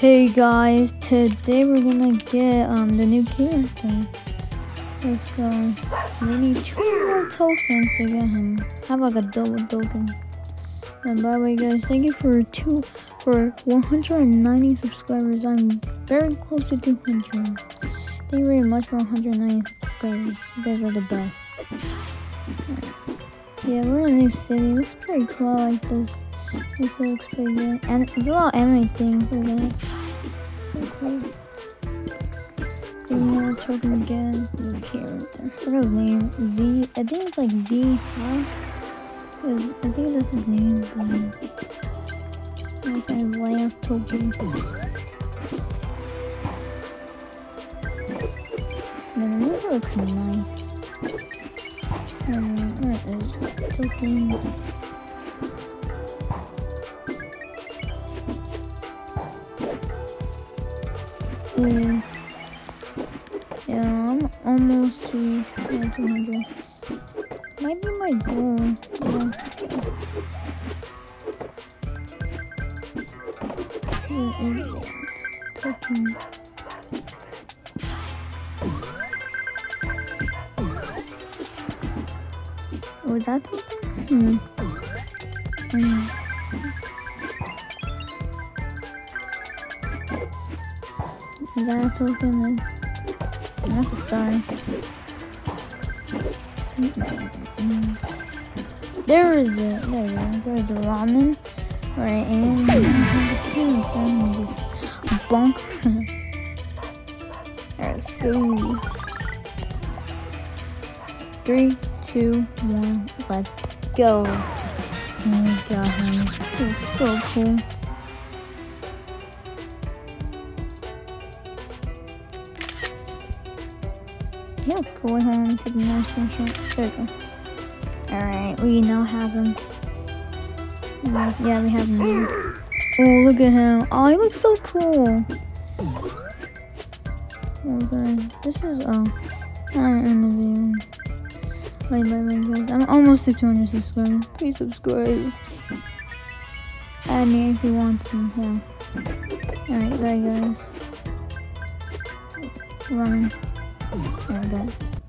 Hey guys, today we're gonna get the new character. Let's go. We need 2 more tokens to get him. Have like a double token. And by the way guys, thank you for 190 subscribers. I'm very close to 200. Thank you very much for 190 subscribers. You guys are the best. Yeah, we're in a new city. It looks pretty cool. I like this. This looks pretty good. And there's a lot of anime things like that. So cool. Another token again. New character. I forgot his name. Zi. I think it's like Zi Hao. I think that's his name. Let me find his last token. Man, the movie looks nice. Where is it? Token? Yeah, I'm almost to 200. Might be my goal. Yeah. Where is it? Token. Oh, is that token? Is that a token? That's a star. There is it. There you go. There's the ramen. Right, and just bonk. Alright, let's go. 3, 2, 1, let's go. Oh my god, it looks so cool. Yeah, cool. Hold on, take a nice screenshot. There we go. Alright, we now have him. Yeah, we have him. Oh, look at him. Oh, he looks so cool. Oh, guys, this is, I'm in the video. Bye, guys. I'm almost to 200 subscribers. Please subscribe. Add me if you want to, yeah. Alright, bye, guys. Running. Alright, bye.